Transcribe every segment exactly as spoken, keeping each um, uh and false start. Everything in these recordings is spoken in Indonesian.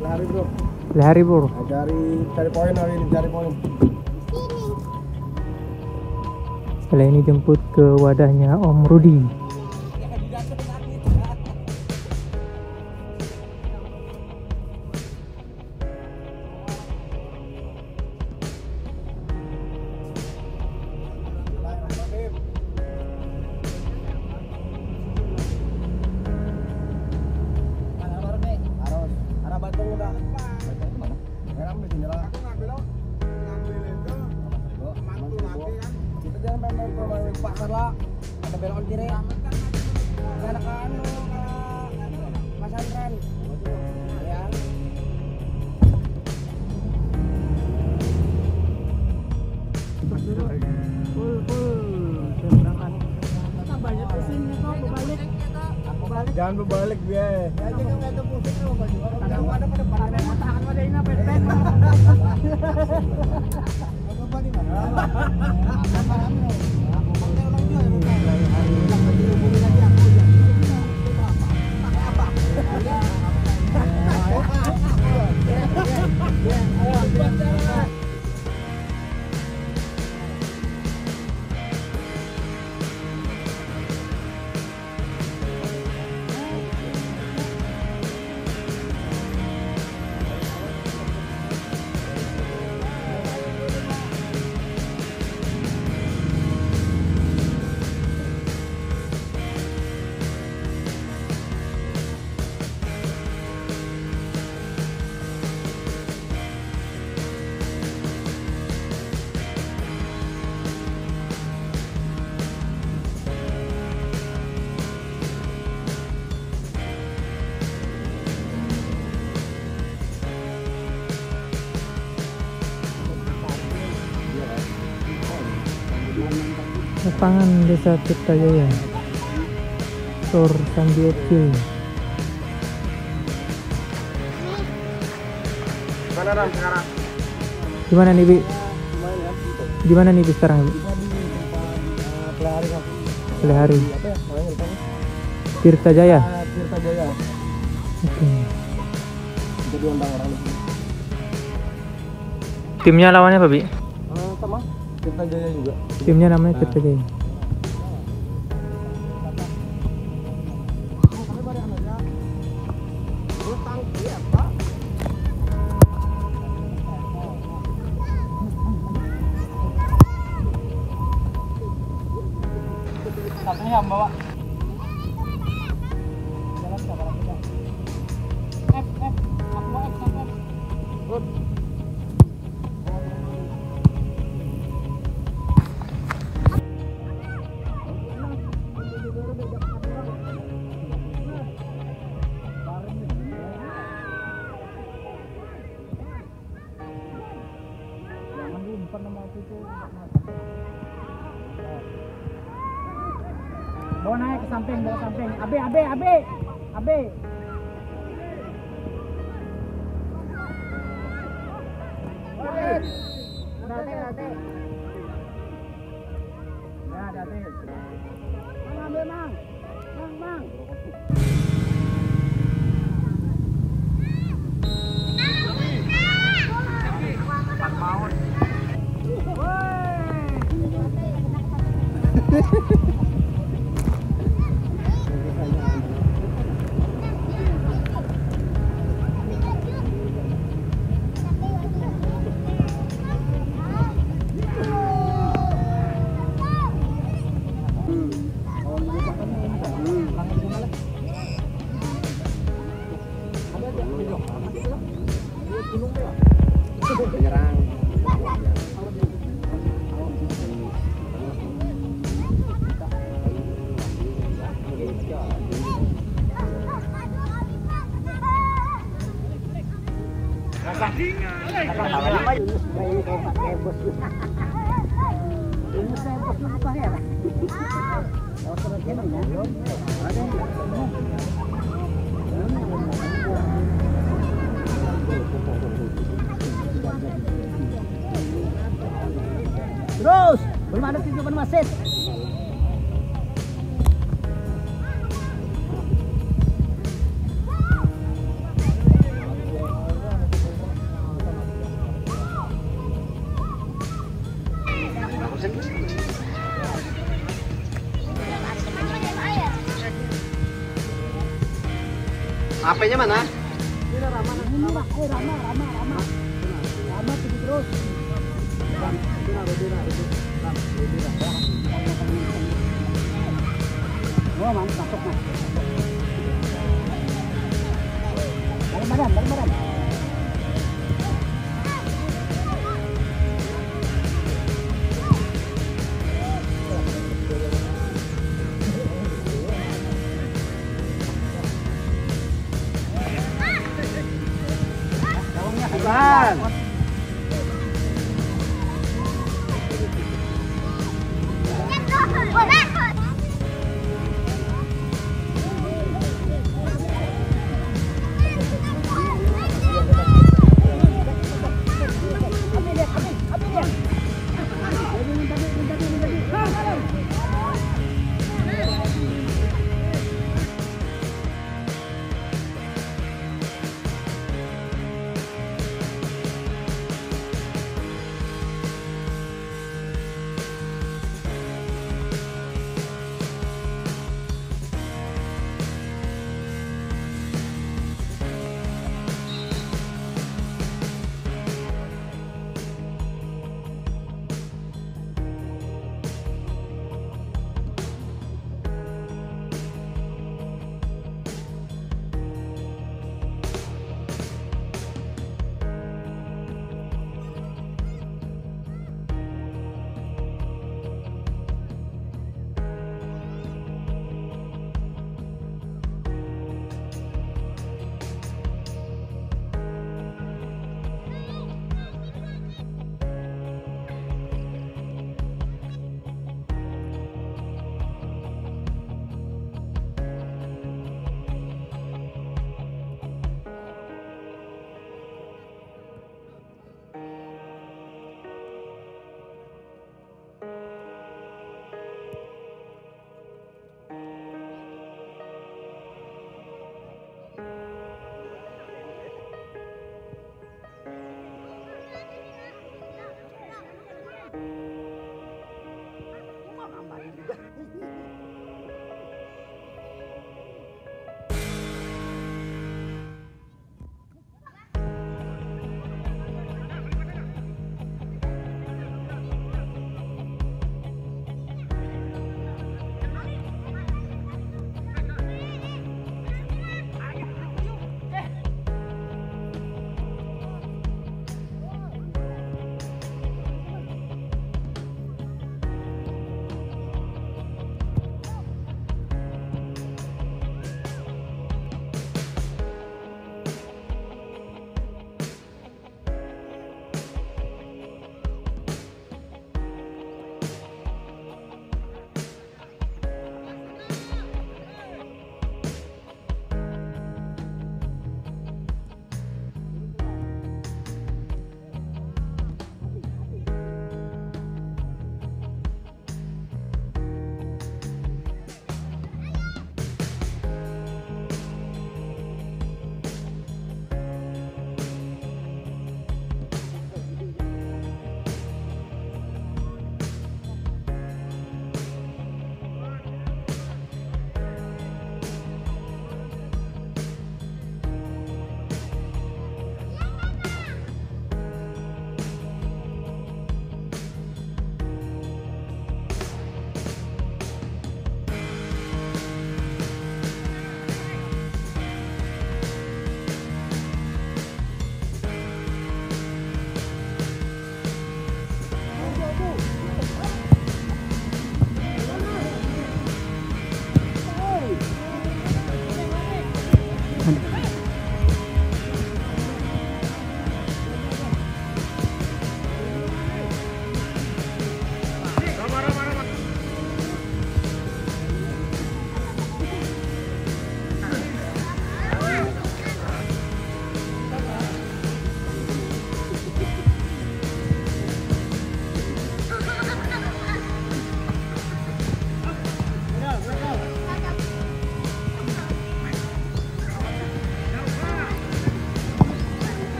Lehari bro. Lehari bro. Nah, cari cari poin hari ini, cari poin. Setelah ini jemput ke wadahnya Om Rudi. Ada belok kiri. Ada kanu Mas Andren. Ya. Full full. Berangkat. Banyak pusingnya kok berbalik. Jangan berbalik biar. Ya jangan ada pusing lo baju. Ada ada pada pada matakan pada ini pen-pen. Apa di mana? Lapangan Desa Tirtajaya, Tor Sambi F C. Mana Ram sekarang? Gimana nih Bi? Gimana nih Bi sekarang Bi? Lehari kan. Lehari. Apa ya? Namanya lupa. Tirtajaya. Tirtajaya. Oke. Jadi undang orang di sini. Timnya lawannya apa Bi? Uh, sama Tirtajaya juga. Timnya namanya Tirtajaya. Satunya yang bawa. F F aku F F. Good. Jangan diumpan nama itu. Bawa naik ke samping, bawa samping. Abe, abe, abe, abe. Berhati, berhati. Ya, berhati. Mang, ambil mang, mang, mang. Empat maut. Penyerang. Terus, belum ada titipan wasit. sampainya mana? Ini Rama, Rama, eh Rama, Rama, Rama. Rama pergi terus. Ram, Rudira, Rudira, Rudira. Ram, Rudira. Oh, mantap, masuk mas. Balik badan, balik badan. Bukan.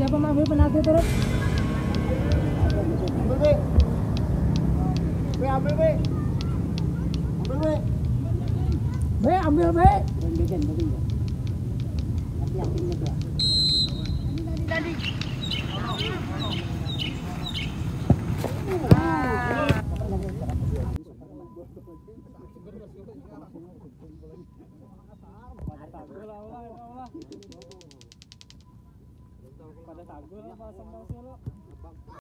Siapa mengambil penalti terus? Ambil be. Be ambil be. Ambil be. Be ambil be. Bagian bagian. Tapi yakin juga. Tadi tadi. Pada tagul lah pasang pasang lo.